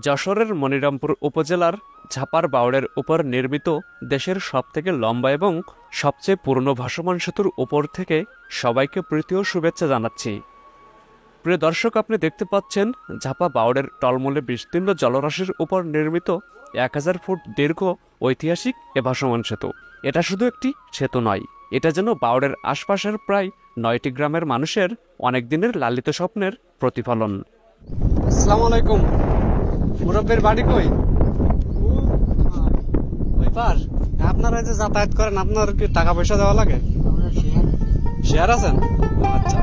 যশোরের মনিরামপুর উপজেলার ঝাপার বাওড়ের উপর নির্মিত দেশের সবথেকে লম্বা এবং সবচেয়ে পুরনো ভাসমান সেতুর উপর থেকে সবাইকে প্রীতি ও শুভেচ্ছা জানাচ্ছি। প্রিয় দর্শক, আপনি দেখতে পাচ্ছেন ঝাপা বাওড়ের টলমলে বিস্তীর্ণ জলরাশির উপর নির্মিত 1000 ফুট দীর্ঘ ঐতিহাসিক এ ভাসমান সেতু। এটা শুধু একটি সেতু নয়, এটা যেন বাওড়ের আশপাশের প্রায় 9টি গ্রামের মানুষের অনেক দিনের লালিত স্বপ্নের প্রতিফলন। আসসালামু আলাইকুম। মুরব্বের বাড়ি কই? ওই পার। আপনারা যে যাতায়াত করেন, আপনার কি টাকা পয়সা দেওয়া লাগে? শেয়ার আছেন? আচ্ছা।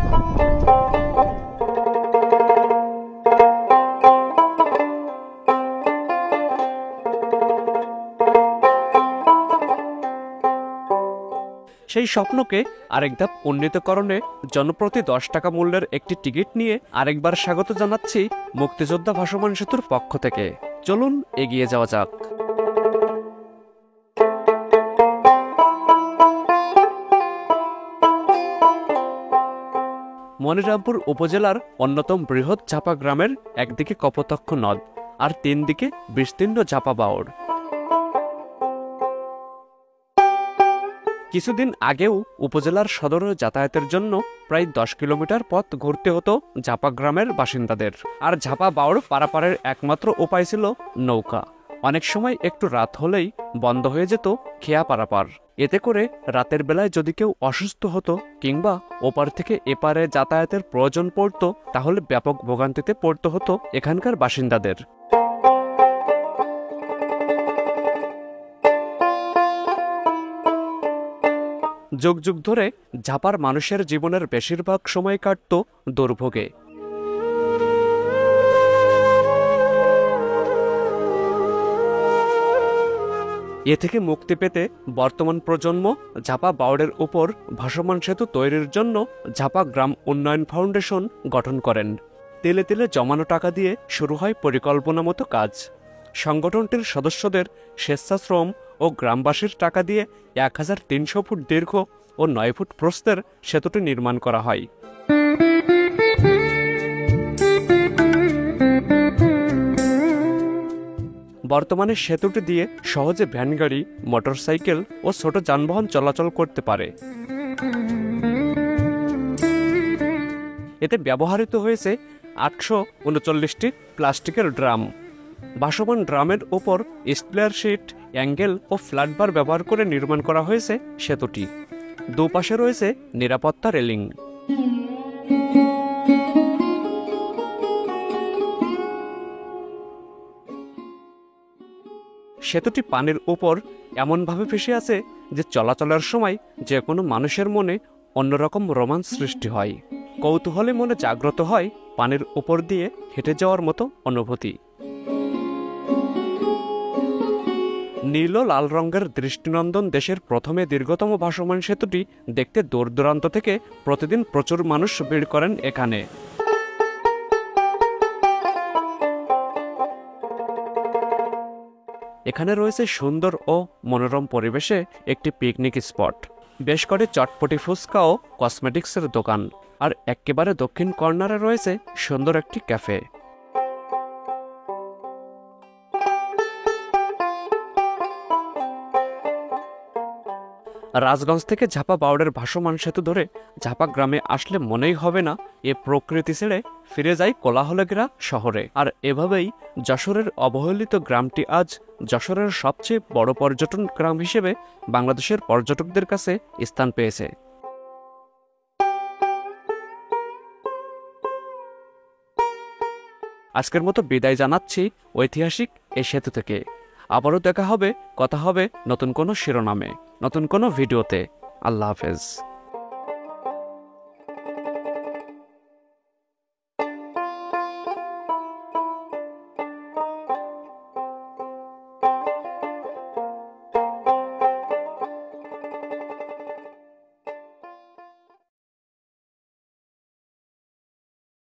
সেই স্বপ্নকে আরেক ধাপ উন্নীতকরণে জনপ্রতি 10 টাকা মূল্যের একটি টিকিট নিয়ে আরেকবার স্বাগত জানাচ্ছি মুক্তিযোদ্ধা ভাসমান সেতুর পক্ষ থেকে। চলুন এগিয়ে যাওয়া যাক। মনিরামপুর উপজেলার অন্যতম বৃহৎ ঝাপা গ্রামের একদিকে কপোতাক্ষ নদ আর 3 দিকে বিস্তীর্ণ ঝাপা বাওড়। কিছুদিন আগেও উপজেলার সদরে যাতায়াতের জন্য প্রায় 10 কিলোমিটার পথ ঘুরতে হতো ঝাপা গ্রামের বাসিন্দাদের। আর ঝাপা বাওড় পারাপারের একমাত্র উপায় ছিল নৌকা। অনেক সময় একটু রাত হলেই বন্ধ হয়ে যেত খেয়া পারাপার। এতে করে রাতের বেলায় যদি কেউ অসুস্থ হতো কিংবা ওপার থেকে এপারে যাতায়াতের প্রয়োজন পড়তো, তাহলে ব্যাপক ভোগান্তিতে পড়তে হতো এখানকার বাসিন্দাদের। যুগ যুগ ধরে ঝাপার মানুষের জীবনের বেশিরভাগ সময় কাটত দুর্ভোগে। এ থেকে মুক্তি পেতে বর্তমান প্রজন্ম ঝাপা বাওড়ের উপর ভাসমান সেতু তৈরির জন্য ঝাপা গ্রাম উন্নয়ন ফাউন্ডেশন গঠন করেন। তেলে তেলে জমানো টাকা দিয়ে শুরু হয় পরিকল্পনা মতো কাজ। সংগঠনটির সদস্যদের স্বেচ্ছাশ্রম ও গ্রামবাসীর টাকা দিয়ে 1300 ফুট দীর্ঘ ও 9 ফুট প্রস্থের সেতুটি নির্মাণ করা হয়। বর্তমানে সেতুটি দিয়ে সহজে ভ্যানগাড়ি, মোটরসাইকেল ও ছোট যানবাহন চলাচল করতে পারে। এতে ব্যবহৃত হয়েছে 839টি প্লাস্টিকের ড্রাম। ভাসমান ড্রামের ওপর স্প্লেয়ার শিট, অ্যাঙ্গেল ও ফ্ল্যাটবার ব্যবহার করে নির্মাণ করা হয়েছে সেতুটি। দুপাশে রয়েছে নিরাপত্তা রেলিং। সেতুটি পানির উপর এমনভাবে ভেসে আছে যে চলাচলের সময় যে কোনো মানুষের মনে অন্যরকম রোমাঞ্চ সৃষ্টি হয়। কৌতূহলে মনে জাগ্রত হয় পানির উপর দিয়ে হেঁটে যাওয়ার মতো অনুভূতি। নীল ও লাল রঙের দৃষ্টিনন্দন দেশের প্রথমে দীর্ঘতম ভাসমান সেতুটি দেখতে দূর দূরান্ত থেকে প্রতিদিন প্রচুর মানুষ ভিড় করেন এখানে। এখানে রয়েছে সুন্দর ও মনোরম পরিবেশে একটি পিকনিক স্পট, বেশ করে চটপটি ফুচকা ও কসমেটিক্সের দোকান, আর একেবারে দক্ষিণ কর্নারে রয়েছে সুন্দর একটি ক্যাফে। রাজগঞ্জ থেকে ঝাপা বাওড়ের ভাসমান সেতু ধরে ঝাপা গ্রামে আসলে মনেই হবে না এ প্রকৃতি ছেড়ে ফিরে যায় কোলাহলেগেরা শহরে। আর এভাবেই যশোরের অবহেলিত গ্রামটি আজ যশোরের সবচেয়ে বড় পর্যটন গ্রাম হিসেবে বাংলাদেশের পর্যটকদের কাছে স্থান পেয়েছে। আজকের মতো বিদায় জানাচ্ছি ঐতিহাসিক এই সেতু থেকে। আবারও দেখা হবে, কথা হবে নতুন কোনো শিরোনামে, নতুন কোনো ভিডিওতে। আল্লাহ হাফেজ।